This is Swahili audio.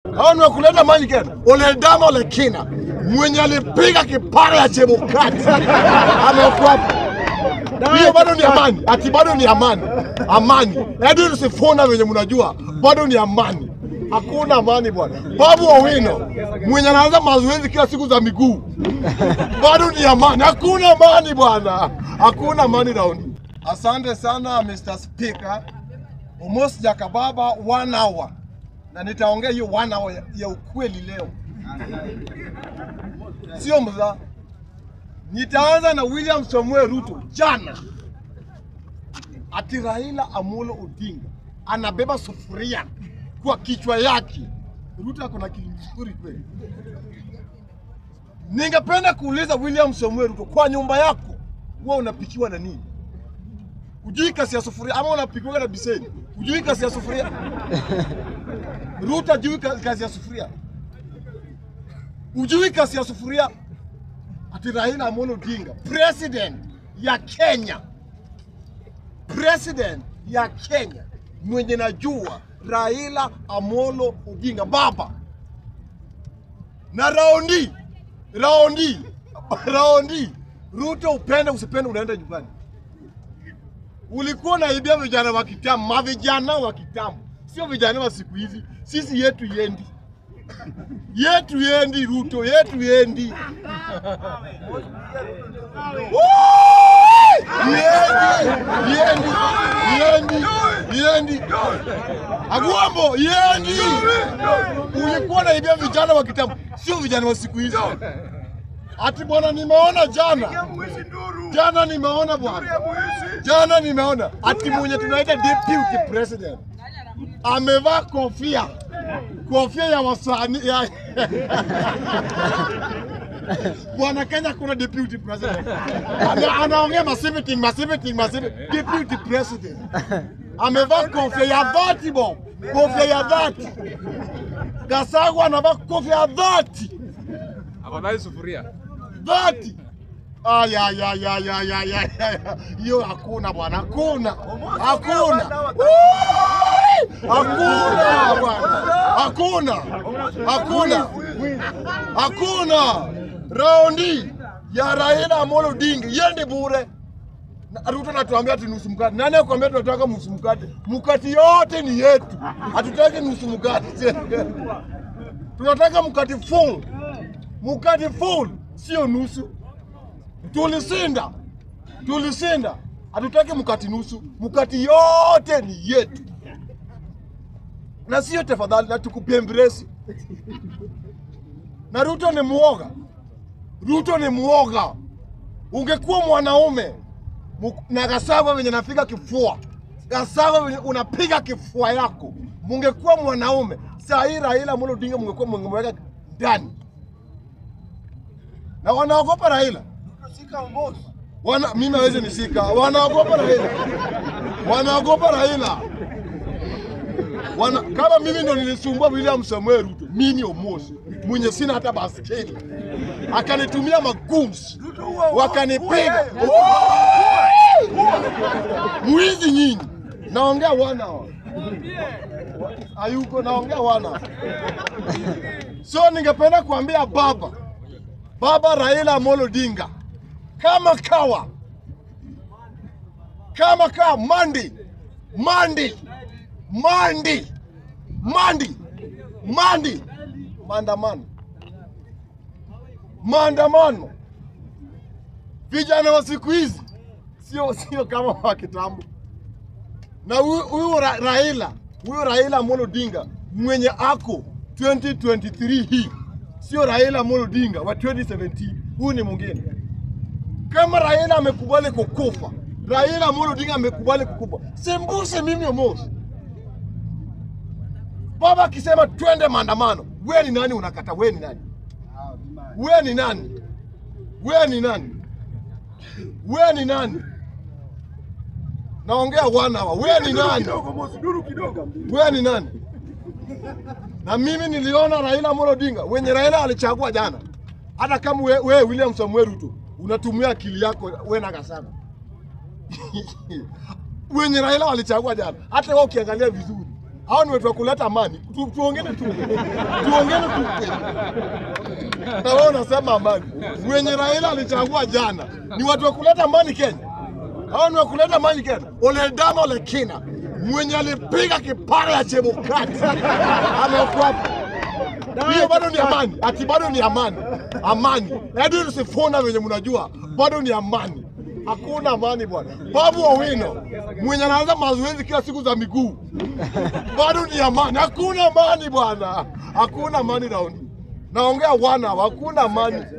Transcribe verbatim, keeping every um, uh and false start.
Hao ni kuleta maji kena. Ole dama ole kina. Mwenye alipiga kipara ya Chebukati. Amekuwa hapo. Hiyo bado ni amani. Ati bado ni amani. Amani. Hadi usifuna wenye mnajua bado ni amani. Hakuna amani bwana. Babu Owino mwenye anaanza mazoezi kila siku za miguu. Bado ni amani. Hakuna amani bwana. Hakuna amani round. Asante sana Mister Speaker. Almost jakababa one hour. Na nitaongea hiyo one hour ya, ya ukweli leo. Sio mza. Nitaanza na William Samuel Ruto jana. Ati Raila Amolo Odinga anabeba sufuria kwa kichwa yake. Ruto ako na kilimsuri kweli. Ningependa kuuliza William Samuel Ruto, kwa nyumba yako wewe unapikiwa na nini? Ujui kasi ya sufuria ama unapikiwa na biseni? Ujui kasi ya sufuria? Ruto ujui kasi ya sufuria? Ujui kasi ya sufuria? Ati Raila Amolo Odinga, president ya Kenya. President ya Kenya. Mwenye najua Raila Amolo Odinga baba. Na raundi, raundi, raundi. Ruto upende usipende unaenda nyumbani. Ulikuwa naibia vijana wa kitambo, mavijana wa kitambo. Sio vijana wa siku hizi. Sisi yetu yendi. Yetu yendi Ruto, yetu yendi. Yendi, yendi, yendi, yendi. Aguambo, yendi. Ulikuwa naibia vijana wa kitambo, sio vijana wa siku hizi. Ati bwana nimeona jana. Jana nimeona bwana. Jana nimeona ati mwenye tunaita deputy president amevaa kofia. Kofia ya wasanii ya Bwana Kenya kuna deputy president. Anaongea massive thing, massive thing, massive deputy president. Amevaa kofia ya dhati bo. Kofia ya dhati. Gachagua anavaa kofia ya dhati. Afadhali sufuria. Dhati. Ay ay ay ay ay ay ay. Hiyo hakuna bwana, hakuna. Hakuna. Hakuna bwana. Hakuna. Hakuna. Hakuna. Raundi ya Raila Amolo Odinga yende bure. Na Ruto anatuambia ati nusu mkate. Nani akwambia tunataka nusu mkate? Mkate yote ni yetu. Hatutaki nusu mkate. Tunataka mkate full. Mkate full, sio nusu. Tulisinda. Tulisinda. Hatutaki mkate nusu. Mkate yote ni yetu. Na sio tafadhali na tukupembresi. Na Ruto ni muoga. Ruto ni muoga. Ungekuwa mwanaume na Gachagua venye napiga kifua. Gachagua venye unapiga kifua yako. Mungekuwa mwanaume. Saa hii Raila Amolo Odinga mungekuwa mngemweka ndani. Na wanaogopa Raila. Sika mbosi. Wana mimi hawezi nishika. Wanaogopa Raila. Wanaogopa Raila. Wana, kama mimi ndo nilisumbua William Samuel Ruto, mimi Omosi, mwenye sina hata basketi. Akanitumia magums. Wakanipiga. Mwizi nyinyi. Naongea wana. Ayuko naongea wana. So ningependa kuambia baba. Baba Raila Amolo Odinga. Kama kawa. Kama kawa Mandi. Mandi. Mandi. Mandi. Mandi. Maandamano. Maandamano. Vijana wa siku hizi sio sio kama wa kitambo. Na huyu ra, Raila, huyu Raila Amolo Odinga mwenye ako twenty twenty-three hii sio Raila Amolo Odinga wa twenty seventeen. Huyu ni mwingine. Kama Raila amekubali kukufa, Raila Amolo Odinga amekubali kukufa. Sembuse mimi Omosi. Baba akisema twende maandamano, wewe ni nani unakata? Wewe ni nani? Wewe ni nani? Wewe ni nani? Wewe ni nani? Naongea wana wa. Wewe ni nani? Wewe ni nani? Na mimi niliona Raila Amolo Odinga wenye Raila alichagua jana. Hata kama wewe we, William Samuel Ruto unatumia akili yako wewe na Gachagua. Wenye Raila alichagua jana. Hata wewe ukiangalia vizuri hao ni watu wa kuleta amani. Tu, tuongene tu. Tuongene tu. Na wao unasema amani. Mwenye Raila alichagua jana ni watu wa kuleta amani Kenya. Hao ni wa kuleta amani Kenya. Ole dama ole kina. Mwenye alipiga kipara ya Chebukati amekuwa hiyo bado ni amani. Ati bado ni amani. Amani. Hadi usifuna venye mnajua bado ni amani. Hakuna amani bwana. Babu Owino mwenye anaanza mazoezi kila siku za miguu bado ni amani. Hakuna amani bwana. Hakuna amani round. Naongea wana, hakuna amani.